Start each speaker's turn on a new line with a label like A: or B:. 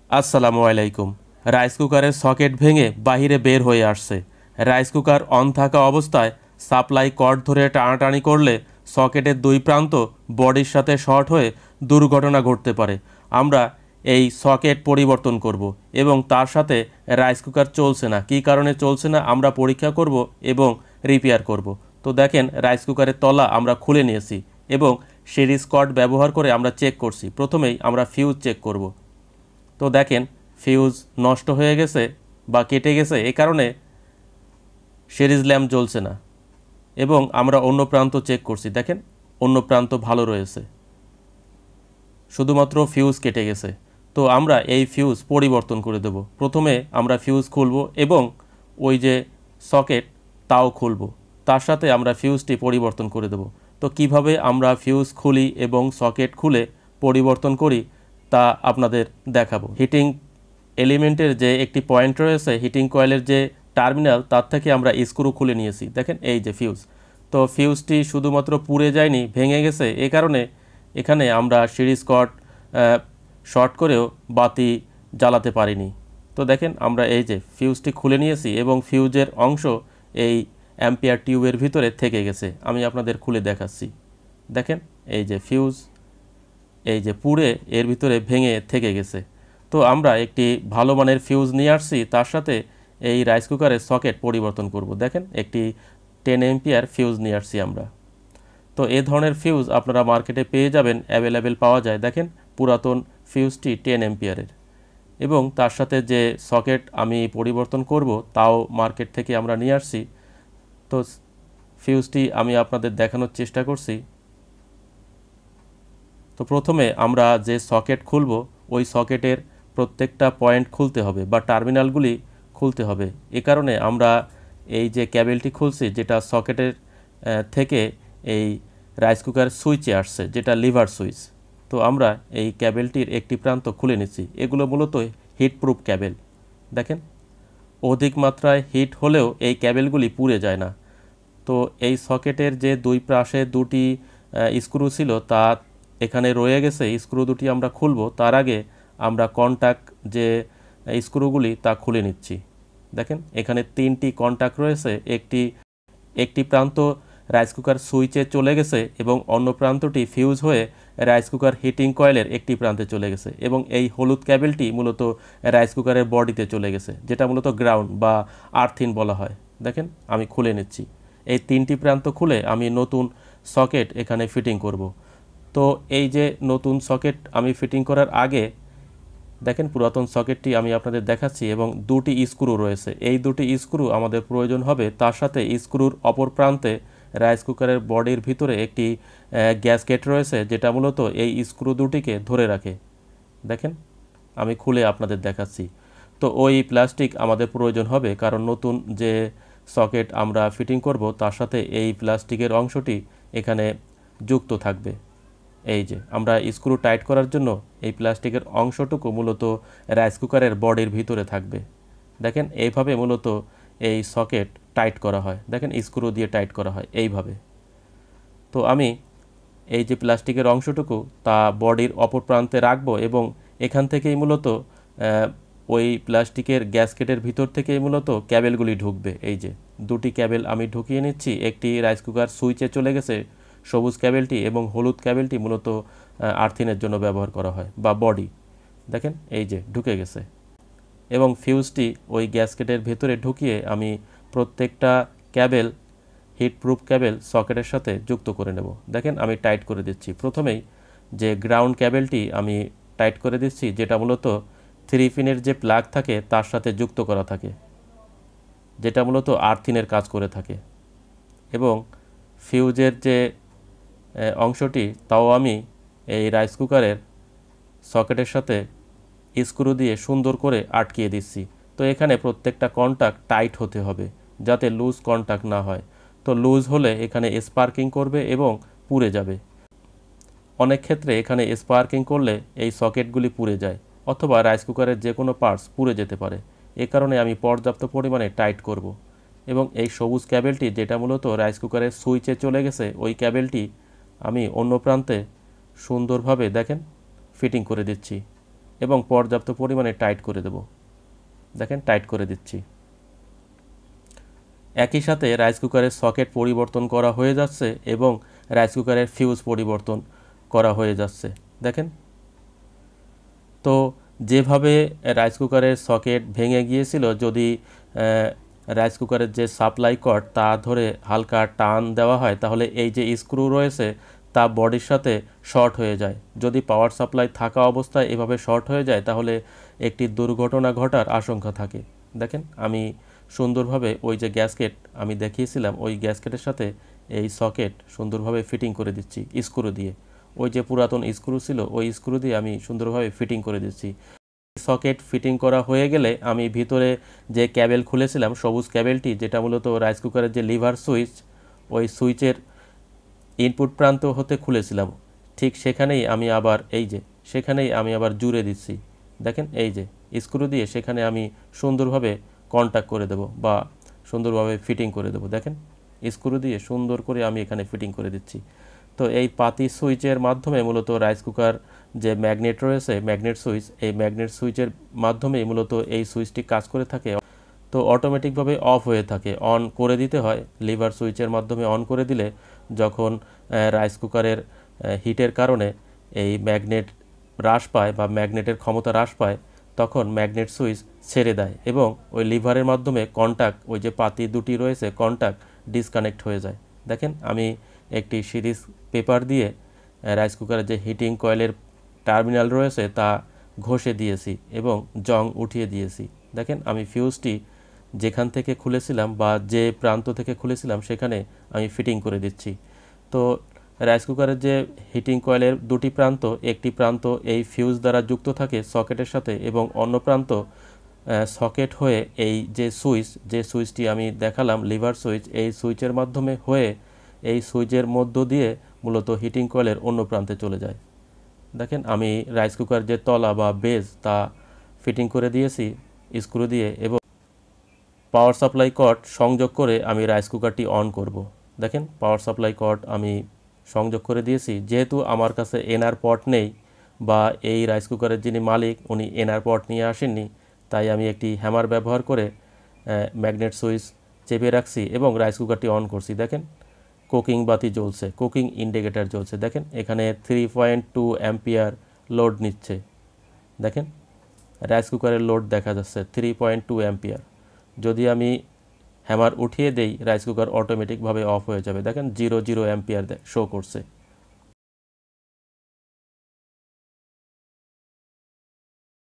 A: আসসালামু আলাইকুম। রাইস কুকারের সকেট ভেঙে বাহিরে বের হয়ে আসছে। রাইস কুকার অন থাকা অবস্থায় সাপ্লাই কর্ড ধরে টানাটানি করলে সকেটের দুই প্রান্ত বডির সাথে শর্ট হয়ে দুর্ঘটনা ঘটতে পারে। আমরা এই সকেট পরিবর্তন করব এবং তার সাথে রাইস কুকার চলছে না, কী কারণে চলছে না আমরা পরীক্ষা করব এবং রিপেয়ার করব। তো দেখেন, রাইস কুকারের তলা আমরা খুলে নিয়েছি এবং সিরিজ কর্ড ব্যবহার করে আমরা চেক করছি। প্রথমেই আমরা ফিউজ চেক করব। তো দেখেন, ফিউজ নষ্ট হয়ে গেছে বা কেটে গেছে, এ কারণে সিরিজ ল্যাম্প জ্বলছে না। এবং আমরা অন্য প্রান্ত চেক করছি, দেখেন অন্য প্রান্ত ভালো রয়েছে, শুধুমাত্র ফিউজ কেটে গেছে। তো আমরা এই ফিউজ পরিবর্তন করে দেব। প্রথমে আমরা ফিউজ খুলব এবং ওই যে সকেট তাও খুলব, তার সাথে আমরা ফিউজটি পরিবর্তন করে দেব। তো কিভাবে আমরা ফিউজ খুলি এবং সকেট খুলে পরিবর্তন করি তা আপনাদের দেখাবো। হিটিং এলিমেন্টের যে একটি পয়েন্ট রয়েছে, হিটিং কয়েলের যে টার্মিনাল, তার থেকে আমরা স্ক্রু খুলে নিয়েছি। দেখেন এই যে ফিউজ। তো ফিউজটি শুধুমাত্র পুড়ে যায়নি, ভেঙে গেছে। এ কারণে এখানে আমরা সিরিজ কর্ড শর্ট করেও বাতি জ্বালাতে পারিনি। তো দেখেন, আমরা এই যে ফিউজটি খুলে নিয়েছি এবং ফিউজের অংশ এই অ্যাম্পিয়ার টিউবের ভিতরে থেকে গেছে। আমি আপনাদের খুলে দেখাচ্ছি। দেখেন এই যে ফিউজ, এই যে পুড়ে এর ভিতরে ভেঙে থেকে গেছে। তো আমরা একটি ভালো মানের ফিউজ নিয়ে আসছি, তার সাথে এই রাইস কুকারের সকেট পরিবর্তন করব। দেখেন একটি 10 এম্পিয়ার ফিউজ নিয়ে আসছি আমরা। তো এই ধরনের ফিউজ আপনারা মার্কেটে পেয়ে যাবেন, অ্যাভেলেবেল পাওয়া যায়। দেখেন পুরাতন ফিউজটি 10 এম্পিয়ারের এবং তার সাথে যে সকেট আমি পরিবর্তন করব তাও মার্কেট থেকে আমরা নিয়ে আসছি। তো ফিউজটি আমি আপনাদের দেখানোর চেষ্টা করছি। তো প্রথমে আমরা যে সকেট খুলব, ওই সকেটের প্রত্যেকটা পয়েন্ট খুলতে হবে বা টার্মিনালগুলি খুলতে হবে। এ কারণে আমরা এই যে ক্যাবেলটি খুলছি, যেটা সকেটের থেকে এই রাইস কুকার সুইচে আসছে, যেটা লিভার সুইচ। তো আমরা এই ক্যাবেলটির একটি প্রান্ত খুলে নিচ্ছি। এগুলো মূলত হিট প্রুফ ক্যাবেল। দেখেন অধিক মাত্রায় হিট হলেও এই ক্যাবেলগুলি পুড়ে যায় না। তো এই সকেটের যে দুই পাশে দুটি স্ক্রু ছিল তা এখানে রয়ে গেছে। স্ক্রু দুটি আমরা খুলব, তার আগে আমরা কন্টাক্ট যে স্ক্রুগুলি তা খুলে নিচ্ছি। দেখেন এখানে 3টি কন্টাক্ট রয়েছে। একটি প্রান্ত রাইস কুকার সুইচে চলে গেছে এবং অন্য প্রান্তটি ফিউজ হয়ে রাইস কুকার হিটিং কয়েলের একটি প্রান্তে চলে গেছে এবং এই হলুদ ক্যাবেলটি মূলত রাইস কুকারের বডিতে চলে গেছে, যেটা মূলত গ্রাউন্ড বা আর্থিন বলা হয়। দেখেন আমি খুলে নিচ্ছি। এই 3টি প্রান্ত খুলে আমি নতুন সকেট এখানে ফিটিং করব। তো এই যে নতুন সকেট আমি ফিটিং করার আগে দেখেন পুরাতন সকেটটি আমি আপনাদের দেখাচ্ছি এবং দুটি স্ক্রু রয়েছে। এই দুটি স্ক্রু আমাদের প্রয়োজন হবে। তার সাথে স্ক্রুর অপর প্রান্তে রাইস কুকারের বডির ভিতরে একটি গ্যাসকেট রয়েছে, যেটা মূলত এই স্ক্রু দুটিকে ধরে রাখে। দেখেন আমি খুলে আপনাদের দেখাচ্ছি। তো ওই প্লাস্টিক আমাদের প্রয়োজন হবে, কারণ নতুন যে সকেট আমরা ফিটিং করব তার সাথে এই প্লাস্টিকের অংশটি এখানে যুক্ত থাকবে। এই যে আমরা স্ক্রু টাইট করার জন্য এই প্লাস্টিকের অংশটুকু মূলত রাইস কুকারের বডির ভিতরে থাকবে। দেখেন এইভাবে মূলত এই সকেট টাইট করা হয়। দেখেন স্ক্রু দিয়ে টাইট করা হয় এইভাবে। তো আমি এই যে প্লাস্টিকের অংশটুকু তা বডির অপর প্রান্তে রাখবো এবং এখান থেকেই মূলত ওই প্লাস্টিকের গ্যাসকেটের ভিতর থেকেই মূলত ক্যাবেলগুলি ঢুকবে। এই যে দুটি ক্যাবেল আমি ঢুকিয়ে নিচ্ছি। একটি রাইস কুকার সুইচে চলে গেছে সবুজ ক্যাবেলটি এবং হলুদ ক্যাবেলটি মূলত আর্থিনের জন্য ব্যবহার করা হয় বা বডি। দেখেন এই যে ঢুকে গেছে এবং ফিউজটি ওই গ্যাসকেটের ভেতরে ঢুকিয়ে আমি প্রত্যেকটা ক্যাবেল হিট প্রুফ ক্যাবেল সকেটের সাথে যুক্ত করে নেব। দেখেন আমি টাইট করে দিচ্ছি। প্রথমেই যে গ্রাউন্ড ক্যাবেলটি আমি টাইট করে দিচ্ছি, যেটা মূলত 3 পিনের যে প্লাগ থাকে তার সাথে যুক্ত করা থাকে, যেটা মূলত আর্থিনের কাজ করে থাকে। এবং ফিউজের যে অংশটি তাও আমি এই রাইস কুকারের সকেটের সাথে স্ক্রু দিয়ে সুন্দর করে আটকিয়ে দিচ্ছি। তো এখানে প্রত্যেকটা কন্টাক্ট টাইট হতে হবে যাতে লুজ কন্টাক্ট না হয়। তো লুজ হলে এখানে স্পার্কিং করবে এবং পুড়ে যাবে। অনেক ক্ষেত্রে এখানে স্পার্কিং করলে এই সকেটগুলি পুড়ে যায় অথবা রাইস কুকারের যে কোনো পার্টস পুড়ে যেতে পারে। এ কারণে আমি পর্যাপ্ত পরিমাণে টাইট করব। এবং এই সবুজ ক্যাবেলটি, যেটা মূলত রাইস কুকারের সুইচে চলে গেছে, ওই ক্যাবেলটি আমি অন্য প্রান্তে সুন্দরভাবে দেখেন ফিটিং করে দিচ্ছি। এবং পর্যাপ্ত পরিমাণে টাইট করে দেব। দেখেন টাইট করে দিচ্ছি। একই সাথে রাইস কুকারের সকেট পরিবর্তন করা হয়ে যাচ্ছে এবং রাইস কুকারের ফিউজ পরিবর্তন করা হয়ে যাচ্ছে। দেখেন, তো যেভাবে রাইস কুকারের সকেট ভেঙে গিয়েছিল, যদি রাইস কুকারের যে সাপ্লাই কর্ড তা ধরে হালকা টান দেওয়া হয় তাহলে এই যে স্ক্রু রয়েছে তা বডির সাথে শর্ট হয়ে যায়। যদি পাওয়ার সাপ্লাই থাকা অবস্থায় এভাবে শর্ট হয়ে যায় তাহলে একটি দুর্ঘটনা ঘটার আশঙ্কা থাকে। দেখেন, আমি সুন্দরভাবে ওই যে গ্যাসকেট আমি দেখিয়েছিলাম ওই গ্যাসকেটের সাথে এই সকেট সুন্দরভাবে ফিটিং করে দিচ্ছি স্ক্রু দিয়ে। ওই যে পুরাতন স্ক্রু ছিল ওই স্ক্রু দিয়ে আমি সুন্দরভাবে ফিটিং করে দিচ্ছি। সকেট ফিটিং করা হয়ে গেলে আমি ভিতরে যে ক্যাবেল খুলেছিলাম সবুজ ক্যাবেলটি, যেটা মূলত রাইস কুকারের যে লিভার সুইচ, ওই সুইচের ইনপুট প্রান্ত হতে খুলেছিলাম, ঠিক সেখানেই আমি আবার জুড়ে দিচ্ছি। দেখেন, এই যে স্ক্রু দিয়ে সেখানে আমি সুন্দরভাবে কন্টাক্ট করে দেব বা সুন্দরভাবে ফিটিং করে দেব। দেখেন, স্ক্রু দিয়ে সুন্দর করে আমি এখানে ফিটিং করে দিচ্ছি। তো এই পাতি সুইচের মাধ্যমে মূলত রাইস কুকার যে ম্যাগনেট রয়েছে, ম্যাগনেট সুইচ, এই ম্যাগনেট সুইচের মাধ্যমেই মূলত এই সুইচটি কাজ করে থাকে। তো অটোমেটিকভাবে অফ হয়ে থাকে, অন করে দিতে হয় লিভার সুইচের মাধ্যমে। অন করে দিলে যখন রাইস কুকারের হিটের কারণে এই ম্যাগনেট হ্রাস পায় বা ম্যাগনেটের ক্ষমতা হ্রাস পায় তখন ম্যাগনেট সুইচ ছেড়ে দেয় এবং ওই লিভারের মাধ্যমে কন্টাক্ট, ওই যে পাতি দুটি রয়েছে কন্টাক্ট ডিসকানেক্ট হয়ে যায়। দেখেন, আমি একটি সিরিজ পেপার দিয়ে রাইস কুকারের যে হিটিং কয়েলের টার্মিনাল রয়েছে তা ঘষে দিয়েছি এবং জং উঠিয়ে দিয়েছি। দেখেন, আমি ফিউজটি যেখান থেকে খুলেছিলাম বা যে প্রান্ত থেকে খুলেছিলাম সেখানে আমি ফিটিং করে দিচ্ছি। তো রাইস কুকারের যে হিটিং কয়েলের দুটি প্রান্ত, একটি প্রান্ত এই ফিউজ দ্বারা যুক্ত থাকে সকেটের সাথে এবং অন্য প্রান্ত সকেট হয়ে এই যে সুইচটি আমি দেখালাম লিভার সুইচ, এই সুইচের মাধ্যমে হয়ে এই সুইচের মধ্য দিয়ে মূলত হিটিং কয়েলের অন্য প্রান্তে চলে যায়। দেখেন, আমি রাইস কুকার যে তলা বা বেজ তা ফিটিং করে দিয়েছি স্ক্রু দিয়ে এবং পাওয়ার সাপ্লাই কর্ড সংযোগ করে আমি রাইস কুকারটি অন করব। দেখেন, পাওয়ার সাপ্লাই কর্ড আমি সংযোগ করে দিয়েছি। যেহেতু আমার কাছে এনআর পট নেই বা এই রাইস কুকারের যিনি মালিক উনি এনআর পট নিয়ে আসেননি, তাই আমি একটি হ্যামার ব্যবহার করে ম্যাগনেট সুইচ চেপে রাখছি এবং রাইস কুকারটি অন করছি। দেখেন, কুকিং বাতি জ্বলছে, কুকিং ইন্ডিকেটর জ্বলছে। দেখেন, এখানে 3.2 অ্যাম্পিয়ার লোড নিচ্ছে। দেখেন, রাইস কুকারের লোড দেখা যাচ্ছে 3.2 অ্যাম্পিয়ার। যদি আমি হ্যামার উঠিয়ে দেই রাইস কুকার অটোমেটিকভাবে অফ হয়ে যাবে। দেখেন 0 অ্যাম্পিয়ার শো করছে।